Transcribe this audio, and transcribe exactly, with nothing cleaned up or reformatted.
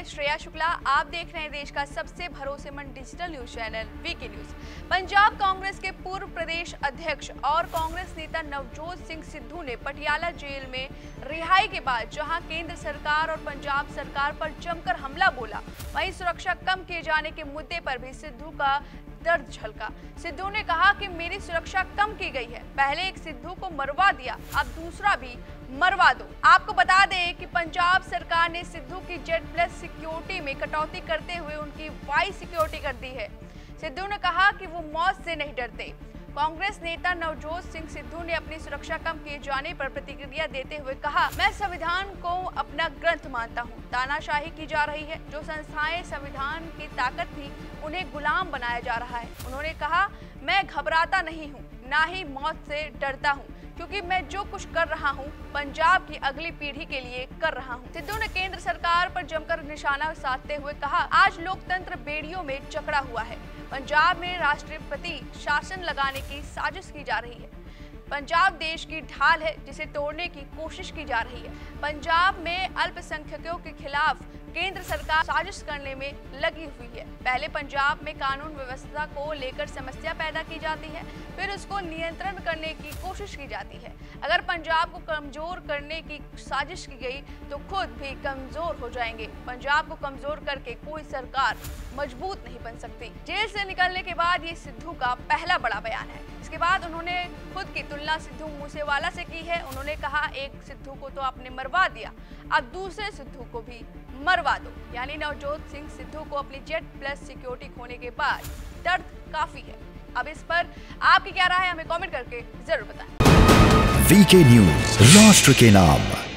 मैं श्रेया शुक्ला। आप देख रहे हैं देश का सबसे भरोसेमंद digital news channel VK news. Punjab Congress के पूर्व प्रदेश अध्यक्ष और कांग्रेस नेता नवजोत सिंह सिद्धू ने पटियाला जेल में रिहाई के बाद जहां केंद्र सरकार और पंजाब सरकार पर जमकर हमला बोला, वहीं सुरक्षा कम किए जाने के मुद्दे पर भी सिद्धू का दर्द झलका। सिद्धू ने कहा कि मेरी सुरक्षा कम की गई है, पहले एक सिद्धू को मरवा दिया, अब दूसरा भी मरवा दो। आपको बता दें कि पंजाब सरकार ने सिद्धू की जेड प्लस सिक्योरिटी में कटौती करते हुए उनकी वाई सिक्योरिटी कर दी है। सिद्धू ने कहा कि वो मौत से नहीं डरते। कांग्रेस नेता नवजोत सिंह सिद्धू ने अपनी सुरक्षा कम किए जाने पर प्रतिक्रिया देते हुए कहा, मैं संविधान को अपना ग्रंथ मानता हूं। तानाशाही की जा रही है, जो संस्थाएं संविधान की ताकत थी उन्हें गुलाम बनाया जा रहा है। उन्होंने कहा, मैं घबराता नहीं हूं, ना ही मौत से डरता हूं, क्योंकि मैं जो कुछ कर रहा हूं पंजाब की अगली पीढ़ी के लिए कर रहा हूं। सिद्धू ने केंद्र सरकार पर जमकर निशाना साधते हुए कहा, आज लोकतंत्र बेड़ियों में जकड़ा हुआ है। पंजाब में राष्ट्रपति शासन लगाने की साजिश की जा रही है। पंजाब देश की ढाल है जिसे तोड़ने की कोशिश की जा रही है। पंजाब में अल्पसंख्यकों के खिलाफ केंद्र सरकार साजिश करने में लगी हुई है। पहले पंजाब में कानून व्यवस्था को लेकर समस्या पैदा की जाती है, फिर उसको नियंत्रण करने की कोशिश की जाती है। अगर पंजाब को कमजोर करने की साजिश की गई तो खुद भी कमजोर हो जाएंगे। पंजाब को कमजोर करके कोई सरकार मजबूत नहीं बन सकती। जेल से निकलने के बाद ये सिद्धू का पहला बड़ा बयान है। इसके बाद उन्होंने खुद की तुलना सिद्धू मूसेवाला से की है। उन्होंने कहा, एक सिद्धू को तो आपने मरवा दिया, अब दूसरे सिद्धू को भी मरवा दो। यानी नवजोत सिंह सिद्धू को अपनी जेड प्लस सिक्योरिटी खोने के बाद दर्द काफी है। अब इस पर आपकी क्या राय है, हमें कमेंट करके जरूर बताएं। वीके न्यूज, राष्ट्र के नाम।